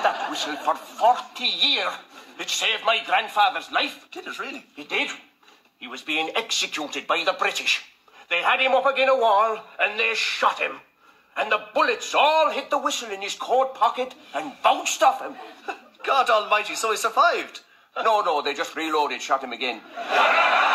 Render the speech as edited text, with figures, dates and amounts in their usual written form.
that whistle for 40 years. It saved my grandfather's life. Did it really? It did. He was being executed by the British. They had him up against a wall and they shot him. And the bullets all hit the whistle in his coat pocket and bounced off him. God almighty, so he survived. No, they just reloaded, shot him again.